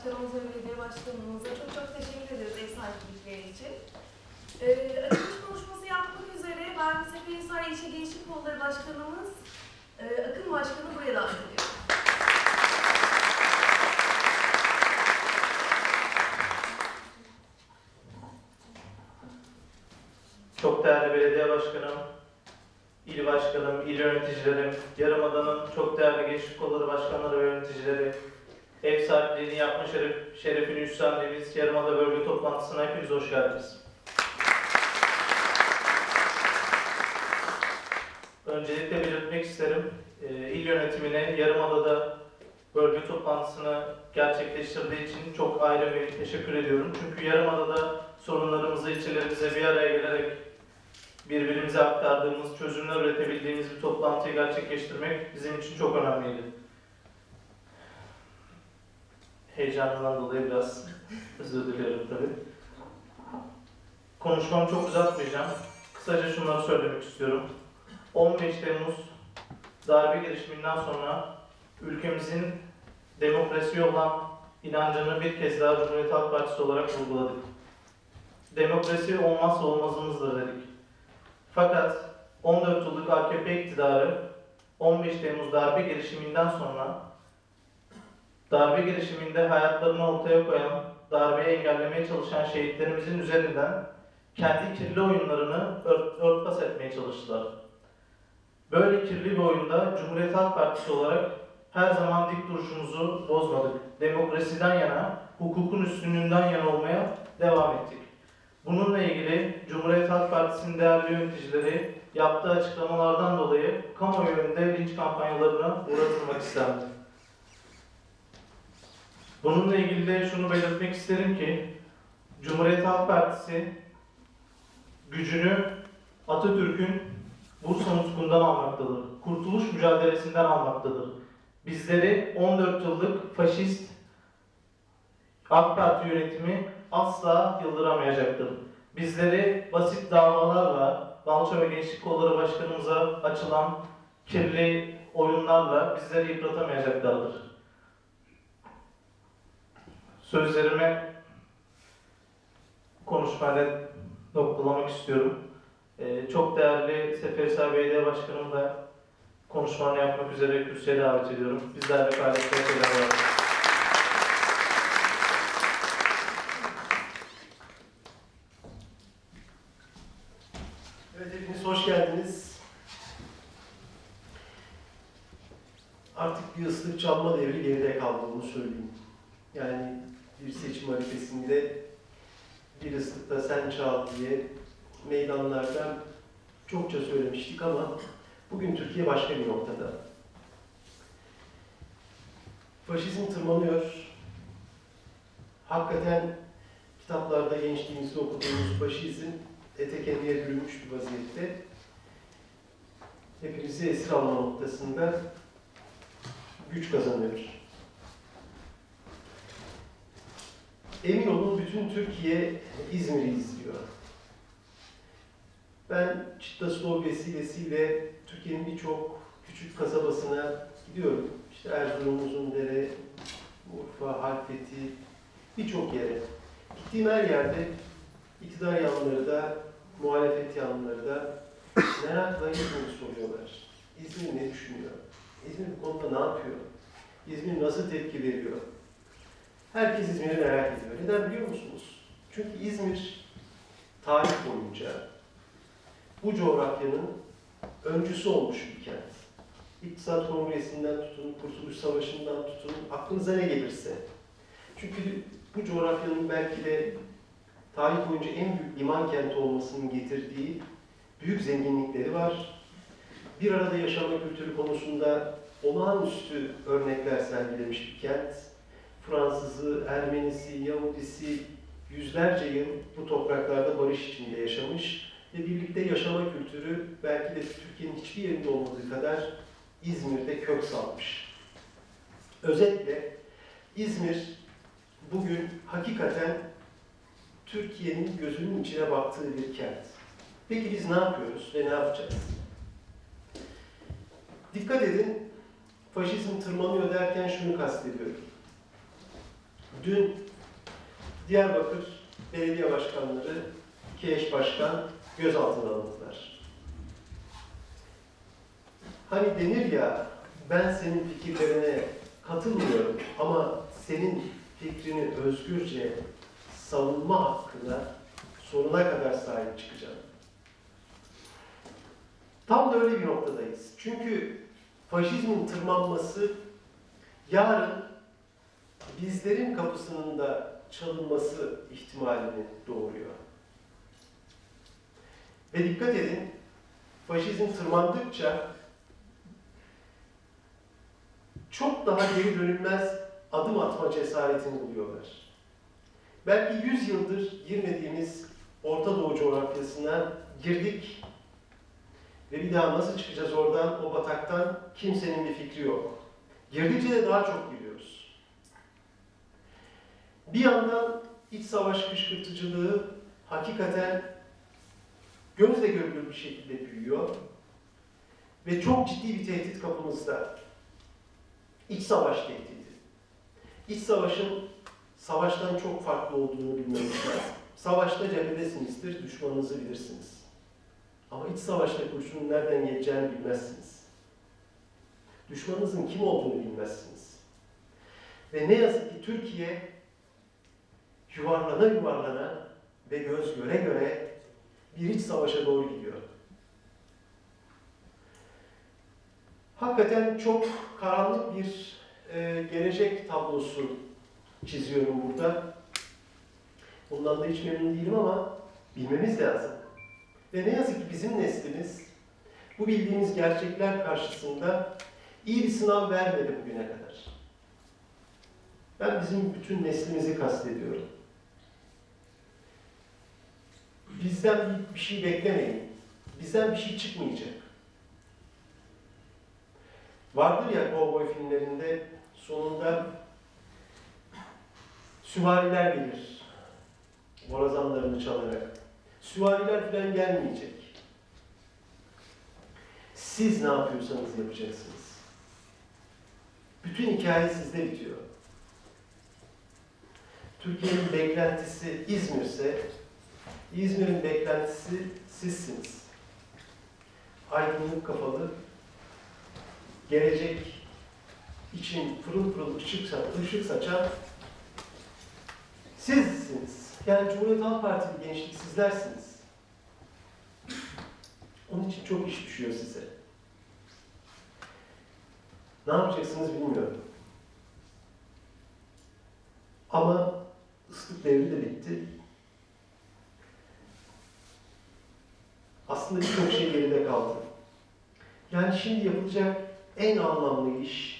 Başkanımıza ve belediye başkanımıza çok çok teşekkür ederiz ev sahiplikleri için. Açılış konuşması yapmak üzere ben Seferihisar İlçe Gençlik Kolları Başkanımız Akın Başkanı buraya davet ediyorum. Çok değerli belediye başkanım, il başkanım, il yöneticilerim, Yarımada'nın çok değerli gençlik kolları başkanları ve yöneticileri, ev sahipliğini yapma şerefini üstlendiğimiz Yarımada bölge toplantısına hepiniz hoş geldiniz. Öncelikle belirtmek isterim, il yönetimine Yarımada'da bölge toplantısını gerçekleştirdiği için çok ayrı bir teşekkür ediyorum. Çünkü Yarımada'da sorunlarımızı ilçelerimize bir araya gelerek birbirimize aktardığımız, çözümler üretebildiğimiz bir toplantıyı gerçekleştirmek bizim için çok önemliydi. Heyecanından dolayı biraz özür dilerim tabii. Konuşmamı çok uzatmayacağım. Kısaca şunları söylemek istiyorum. 15 Temmuz darbe girişiminden sonra ülkemizin demokrasiye olan inancını bir kez daha Cumhuriyet Halk Partisi olarak vurguladık. Demokrasi olmazsa olmazımızdır dedik. Fakat 14 yıllık AKP iktidarı 15 Temmuz darbe girişiminden sonra darbe girişiminde hayatlarını ortaya koyan, darbeyi engellemeye çalışan şehitlerimizin üzerinden kendi kirli oyunlarını örtbas etmeye çalıştılar. Böyle kirli bir oyunda Cumhuriyet Halk Partisi olarak her zaman dik duruşumuzu bozmadık. Demokrasiden yana, hukukun üstünlüğünden yana olmaya devam ettik. Bununla ilgili Cumhuriyet Halk Partisi'nin değerli yöneticileri yaptığı açıklamalardan dolayı kamuoyu önünde linç kampanyalarına uğratılmak istendi. Bununla ilgili de şunu belirtmek isterim ki Cumhuriyet Halk Partisi gücünü Atatürk'ün Bursa Nutku'ndan almaktadır. Kurtuluş mücadelesinden almaktadır. Bizleri 14 yıllık faşist AK Parti yönetimi asla yıldıramayacaktır. Bizleri basit davalarla, Balça ve Gençlik Kolları Başkanımıza açılan kirli oyunlarla bizleri yıpratamayacaklardır. Sözlerimi konuşmayla noktalamak istiyorum. Çok değerli Seferihisar Belediye Başkanımı da konuşmalarını yapmak üzere kürsüye davet ediyorum. Bizlerle paylaşmaya şeyler var. Evet, hepiniz hoş geldiniz. Artık bir ıslık çalma devri geride kaldı, onu söyleyeyim. Yani bir seçim harifesinde bir ıslıkta sen çal diye meydanlarda çokça söylemiştik ama bugün Türkiye başka bir noktada. Faşizm tırmanıyor. Hakikaten kitaplarda gençliğimizde okuduğumuz faşizm ete kemiğe bürünmüş bir vaziyette. Hepimizi esir alma noktasında güç kazanıyor. Emin olun bütün Türkiye İzmir'i izliyor. Ben Çittaslow vesilesiyle Türkiye'nin birçok küçük kasabasına gidiyorum. İşte Erzurum, Uzundere, Urfa, Halfeti, birçok yere. Gittiğim her yerde iktidar yanlıları da, muhalefet yanlıları da merakla İzmir'i soruyorlar. İzmir ne düşünüyor? İzmir bu konuda ne yapıyor? İzmir nasıl tepki veriyor? Herkes İzmir'i merak ediyor. Neden biliyor musunuz? Çünkü İzmir tarih boyunca bu coğrafyanın öncüsü olmuş bir kent. İktisat Kongresi'nden tutun, Kurtuluş Savaşı'ndan tutun, aklınıza ne gelirse. Çünkü bu coğrafyanın belki de tarih boyunca en büyük liman kenti olmasının getirdiği büyük zenginlikleri var. Bir arada yaşama kültürü konusunda olağanüstü örnekler sergilemiş bir kent. Fransızı, Ermenisi, Yahudisi yüzlerce yıl bu topraklarda barış içinde yaşamış ve birlikte yaşama kültürü belki de Türkiye'nin hiçbir yerinde olmadığı kadar İzmir'de kök salmış. Özetle İzmir bugün hakikaten Türkiye'nin gözünün içine baktığı bir kent. Peki biz ne yapıyoruz ve ne yapacağız? Dikkat edin, faşizm tırmanıyor derken şunu kastediyorum. Dün Diyarbakır belediye başkanları, iki eş başkan gözaltına alındılar. Hani denir ya, ben senin fikirlerine katılmıyorum ama senin fikrini özgürce savunma hakkına sonuna kadar sahip çıkacağım. Tam da öyle bir noktadayız. Çünkü faşizmin tırmanması yarın bizlerin kapısının da çalınması ihtimalini doğuruyor. Ve dikkat edin, faşizm tırmandıkça çok daha geri dönülmez adım atma cesaretini buluyorlar. Belki 100 yıldır girmediğimiz Orta Doğu coğrafyasına girdik ve bir daha nasıl çıkacağız oradan, o bataktan kimsenin bir fikri yok. Girdikçe de daha çok giriyoruz. Bir yandan iç savaş kışkırtıcılığı hakikaten gözle görülür bir şekilde büyüyor ve çok ciddi bir tehdit kapımızda. İç savaş tehdidi. İç savaşın savaştan çok farklı olduğunu bilmemiz lazım. Savaşta cephedesinizdir, düşmanınızı bilirsiniz. Ama iç savaşta kurşunun nereden geleceğini bilmezsiniz. Düşmanınızın kim olduğunu bilmezsiniz. Ve ne yazık ki Türkiye yuvarlana yuvarlana ve göz göre göre bir iç savaşa doğru gidiyor. Hakikaten çok karanlık bir gelecek tablosu çiziyorum burada. Bundan da hiç memnun değilim ama bilmemiz lazım. Ve ne yazık ki bizim neslimiz bu bildiğimiz gerçekler karşısında iyi bir sınav vermedi bugüne kadar. Ben bizim bütün neslimizi kastediyorum. Bizden bir şey beklemeyin. Bizden bir şey çıkmayacak. Vardır ya kovboy filmlerinde sonunda süvariler gelir. Borazanlarını çalarak. Süvariler falan gelmeyecek. Siz ne yapıyorsanız yapacaksınız. Bütün hikaye sizde bitiyor. Türkiye'nin beklentisi İzmir'se, İzmir'in beklentisi sizsiniz. Aydınlık kafalı, gelecek için pırıl pırıl ışık saçan sizsiniz. Yani Cumhuriyet Halk Partili gençlik sizlersiniz. Onun için çok iş düşüyor size. Ne yapacaksınız bilmiyorum. Ama ıslık devri de bitti. Aslında birçok şey geride kaldı. Yani şimdi yapılacak en anlamlı iş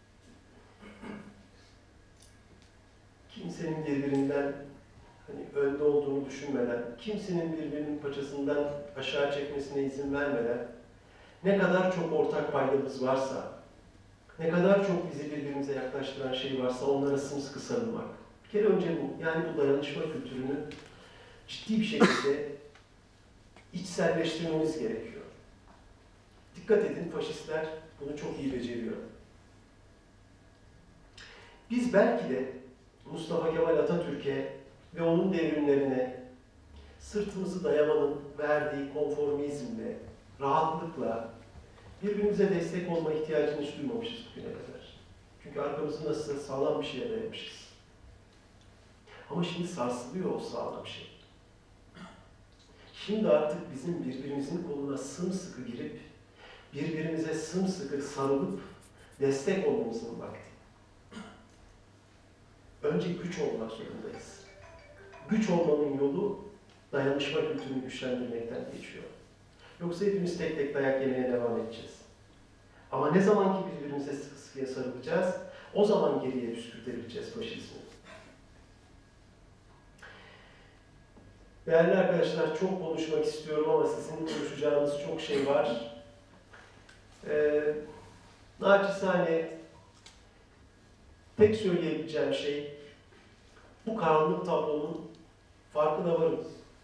kimsenin birbirinden önde olduğunu düşünmeden, kimsenin birbirinin paçasından aşağı çekmesine izin vermeden ne kadar çok ortak paydamız varsa, ne kadar çok bizi birbirimize yaklaştıran şey varsa onlara sımsıkı sarılmak. Bir kere önce bu, yani bu dayanışma kültürünü ciddi bir şekilde içselleştirmemiz gerekiyor. Dikkat edin, faşistler bunu çok iyi beceriyor. Biz belki de Mustafa Kemal Atatürk'e ve onun devrimlerine sırtımızı dayamanın verdiği konformizmle, rahatlıkla birbirimize destek olma ihtiyacını hiç duymamışız bugüne kadar. Çünkü arkamızı nasıl sağlam bir şeye dayamışız. Ama şimdi sarsılıyor o sağlam şey. Şimdi artık bizim birbirimizin koluna sımsıkı girip, birbirimize sımsıkı sarılıp destek olmamızın vakti. Önce güç olmak zorundayız. Güç olmanın yolu dayanışma kültürünü güçlendirmekten geçiyor. Yoksa hepimiz tek tek dayak yemeye devam edeceğiz. Ama ne zaman ki birbirimize sıkı sıkıya sarılacağız, o zaman geriye püskürtebileceğiz faşizmi. Değerli arkadaşlar, çok konuşmak istiyorum ama sizin konuşacağınız çok şey var. Naçizane tek söyleyebileceğim şey, bu karanlık tablonun farkına varın.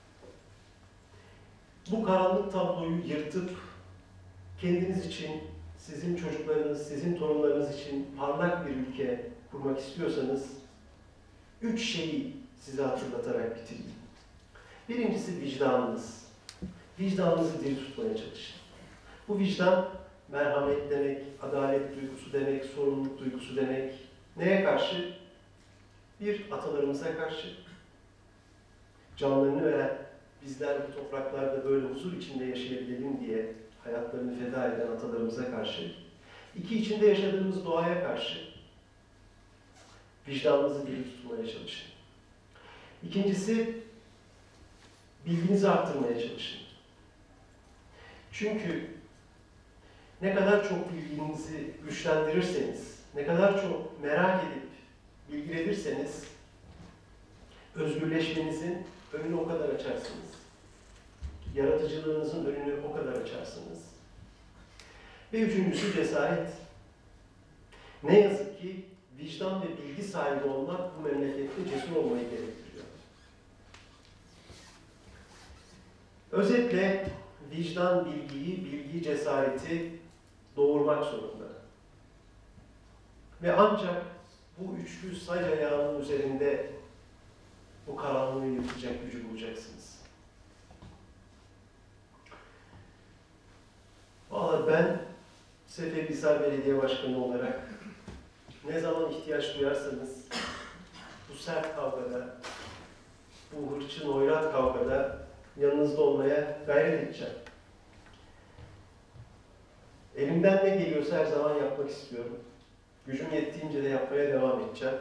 Bu karanlık tabloyu yırtıp kendiniz için, sizin çocuklarınız, sizin torunlarınız için parlak bir ülke kurmak istiyorsanız 3 şeyi size hatırlatarak bitireyim. Birincisi vicdanınız. Vicdanınızı diri tutmaya çalışın. Bu vicdan merhamet demek, adalet duygusu demek, sorumluluk duygusu demek. Neye karşı? Bir, atalarımıza karşı. Canlarını veren, bizler bu topraklarda böyle huzur içinde yaşayabilelim diye hayatlarını feda eden atalarımıza karşı. İki, içinde yaşadığımız doğaya karşı. Vicdanınızı diri tutmaya çalışın. İkincisi, bilginizi arttırmaya çalışın. Çünkü ne kadar çok bilginizi güçlendirirseniz, ne kadar çok merak edip bilgilenirseniz, özgürleşmenizin önünü o kadar açarsınız. Yaratıcılığınızın önünü o kadar açarsınız. Ve üçüncüsü cesaret. Ne yazık ki vicdan ve bilgi sahibi olmak bu memlekette cesur olmayı gerektiriyor. Özetle vicdan bilgiyi, bilgi cesareti doğurmak zorunda. Ve ancak bu üçlü sac ayağının üzerinde bu karanlığı yıkacak gücü bulacaksınız. Vallahi ben Seferihisar Belediye Başkanı olarak ne zaman ihtiyaç duyarsanız bu sert kavgada, bu hırçın oyrat kavgada yanınızda olmaya gayret edeceğim. Elimden ne geliyorsa her zaman yapmak istiyorum. Gücüm yettiğince de yapmaya devam edeceğim.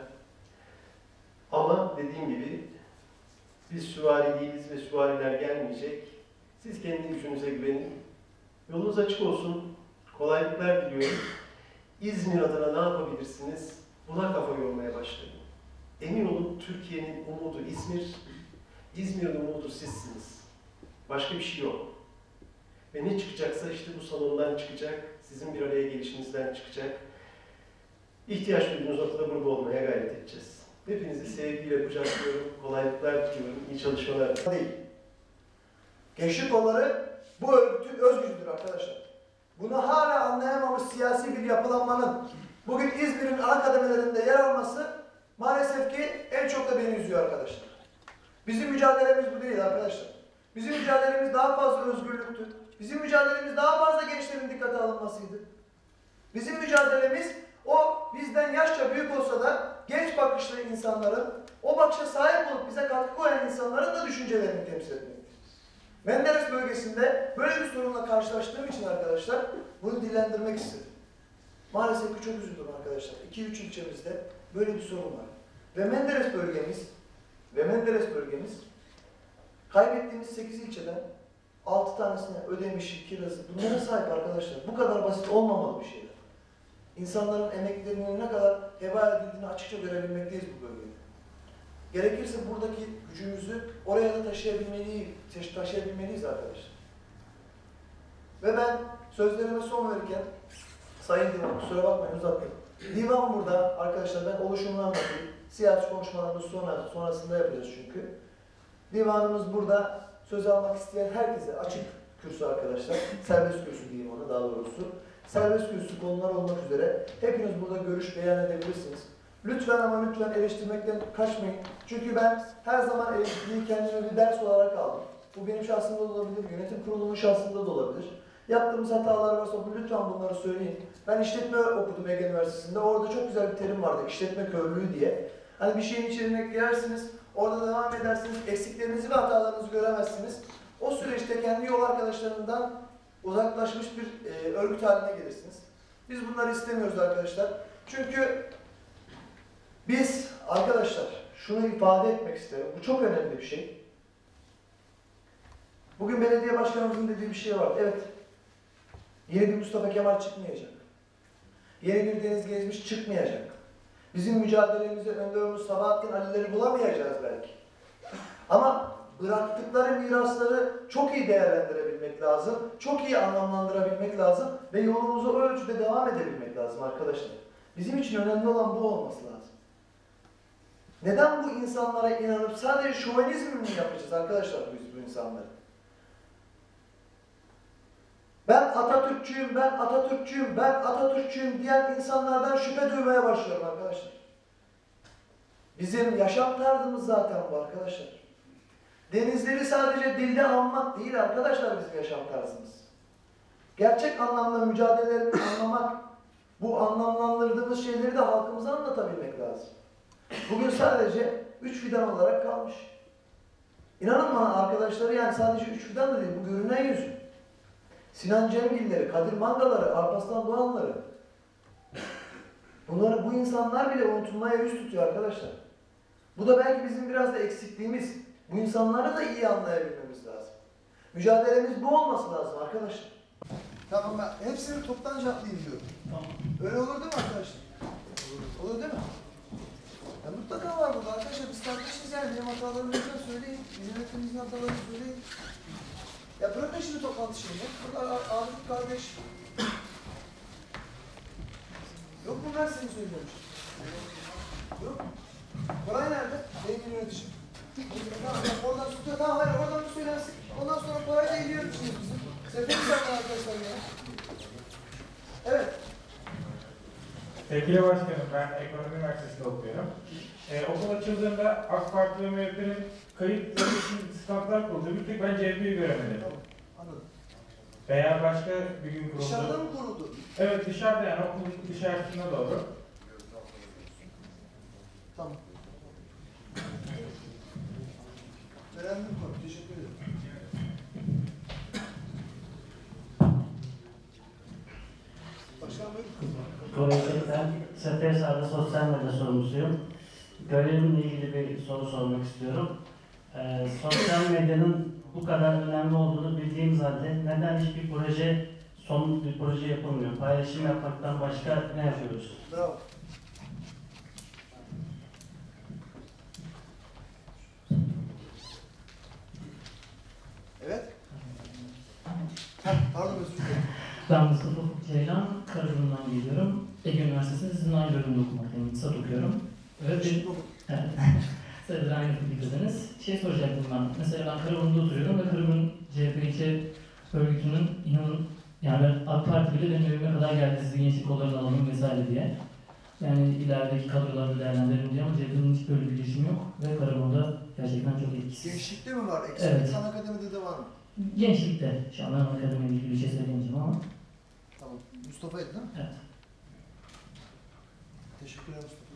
Ama dediğim gibi biz süvari değiliz ve süvariler gelmeyecek. Siz kendi gücünüze güvenin. Yolunuz açık olsun. Kolaylıklar diliyorum. İzmir adına ne yapabilirsiniz? Buna kafa yormaya başlayın. Emin olun Türkiye'nin umudu İzmir, İzmir'in umudu sizsiniz. Başka bir şey yok. Ve ne çıkacaksa işte bu salondan çıkacak, sizin bir araya gelişinizden çıkacak. İhtiyaç duyduğunuz noktada burada olmaya gayret edeceğiz. Hepinizi sevgiyle kucaklıyorum, kolaylıklar diliyorum, iyi çalışmalar. Değil. Gençlik kolları bu örgütün öz gücüdür arkadaşlar. Bunu hala anlayamamış siyasi bir yapılanmanın bugün İzmir'in ana kademelerinde yer alması maalesef ki en çok da beni üzüyor arkadaşlar. Bizim mücadelemiz bu değil arkadaşlar. Bizim mücadelemiz daha fazla özgürlüktü. Bizim mücadelemiz daha fazla gençlerin dikkate alınmasıydı. Bizim mücadelemiz o bizden yaşça büyük olsa da genç bakışlı insanların, o bakışa sahip olup bize katkı koyan insanların da düşüncelerini temsil etmektir. Menderes bölgesinde böyle bir sorunla karşılaştığım için arkadaşlar bunu dillendirmek istedim. Maalesef ki çok üzüldüm arkadaşlar. 2-3 ilçemizde böyle bir sorun var. Ve Menderes bölgemiz kaybettiğimiz 8 ilçeden 6 tanesine Ödemiş'i, Kiraz'ı bunlara sahip arkadaşlar. Bu kadar basit olmamalı bir şeyler. İnsanların emeklerinin ne kadar heba edildiğini açıkça görebilmekteyiz bu bölgede. Gerekirse buradaki gücümüzü oraya da taşıyabilmeliyiz arkadaşlar. Ve ben sözlerime son verirken, Sayın Divan, kusura bakmayın uzattım. Divan burada arkadaşlar, ben oluşumunu anlatayım. Siyasi konuşmalarımız sonrasında yapacağız çünkü. Divanımız burada söz almak isteyen herkese açık kürsü arkadaşlar. Serbest kürsü diyeyim ona daha doğrusu. Serbest kürsü konular olmak üzere hepiniz burada görüş beyan edebilirsiniz. Lütfen ama lütfen eleştirmekten kaçmayın. Çünkü ben her zaman eleştiriyi kendime bir ders olarak aldım. Bu benim şahsımda da olabilir, yönetim kurulumunun şahsında da olabilir. Yaptığımız hatalar varsa lütfen bunları söyleyin. Ben işletme okudum Ege Üniversitesi'nde. Orada çok güzel bir terim vardı, işletme körlüğü diye. Hani bir şeyin içine girersiniz, orada devam edersiniz, eksiklerinizi ve hatalarınızı göremezsiniz. O süreçte kendi yol arkadaşlarından uzaklaşmış bir örgüt haline gelirsiniz. Biz bunları istemiyoruz arkadaşlar. Çünkü biz arkadaşlar şunu ifade etmek isterim. Bu çok önemli bir şey. Bugün belediye başkanımızın dediği bir şey var. Evet. Yeni bir Mustafa Kemal çıkmayacak. Yeni bir Deniz Gezmiş çıkmayacak. Bizim mücadelemizde öndürdüğümüz Sabahattin Ali'leri bulamayacağız belki. Ama bıraktıkları mirasları çok iyi değerlendirebilmek lazım. Çok iyi anlamlandırabilmek lazım. Ve yolumuza o ölçüde devam edebilmek lazım arkadaşlar. Bizim için önemli olan bu olması lazım. Neden bu insanlara inanıp sadece şovenizm mi yapacağız arkadaşlar bu insanları? Ben Atatürkçüyüm, ben Atatürkçüyüm, ben Atatürkçüyüm diyen insanlardan şüphe duymaya başlıyorum arkadaşlar. Bizim yaşam tarzımız zaten bu arkadaşlar. Denizleri sadece dilde anmak değil arkadaşlar bizim yaşam tarzımız. Gerçek anlamda mücadelelerini anlamak, bu anlamlandırdığımız şeyleri de halkımıza anlatabilmek lazım. Bugün sadece 3 fidan olarak kalmış. İnanın bana arkadaşları, yani sadece 3 fidan da değil, bu görünen yüzü. Sinan Cemgilleri, Kadir Mangaları, Alparslan Doğanları. Bu insanlar bile unutulmaya yüz tutuyor arkadaşlar. Bu da belki bizim biraz da eksikliğimiz. Bu insanları da iyi anlayabilmemiz lazım. Mücadelemiz bu olması lazım arkadaşlar. Tamam, ben hepsini toptan cevaplayayım diyorum. Tamam. Öyle olur değil mi arkadaşlar? Olur değil mi? Ya mutlaka var burada arkadaşlar, biz kardeşiz yani. Benim hatalarımı lütfen söyleyin. Bizim hepimizin hatalarını söyleyin. Ya bırakın şimdi toplantı şeyini. Burada abi kardeş. Yok mu, ben seni söylüyormuş. Yok. Koray nerede? Benim yöneticim. Tamam, oradan tutuyor. Tamam, hayır, oradan bir söylensin. Ondan sonra Koray da il yöneticimiz bizim. Seferiz arkadaşlar ya. Evet. Sevgili Başkanım, ben Ekonomi Üniversitesi'nde okuyorum. Okul açıldığında AK Parti ve MHP'nin kayıtları için standlar kuruldu. Bir tek ben CHP'yi göremedim. Tamam, anladım. Veya başka bir gün kuruldu. Dışarıda mı kuruldu? Evet, dışarıda, yani okulun dışarısına doğru. Tamam. Önemli bir konu. Teşekkür ederim. Başkan buyurun. Ben Seferihisar'da sosyal medya sorumlusuyum. Görevimle ilgili bir soru sormak istiyorum. Sosyal medyanın bu kadar önemli olduğunu bildiğimiz halde neden hiçbir proje, somut bir proje yapılmıyor? Paylaşım yapmaktan başka ne yapıyoruz? Bravo. Evet. Pardon, özür dilerim. Ben Mustafa Ceylan, Karabük'ten geliyorum. Ege Üniversitesi'nde sizin aynı bölümde okumaktayım. İktisat okuyorum. Evet, evet. Sayılır aynı fikirdeydiniz. Şey soracaktım ben. Mesela ben Karabük'te oturuyorum ve Karabük'ün CHP ilçe örgütünün inanın, yani AK Parti bile benim evime kadar geldi, sizi gençlik kollarını alalım vesaire diye. Yani ilerideki kadroları değerlendirelim diye, ama CHP'nin hiç böyle bir girişimi yok ve Karabük'ta gerçekten çok etkisiz. Gençlikte mi var? Eksik. Evet. San Akademi'de de var mı? Gençlikte. Şu an ben akademiyle ilgili bir şey söyleyemeyeceğim ama. Tamam. Mustafa'ydı değil mi? Evet. Teşekkürler Mustafa.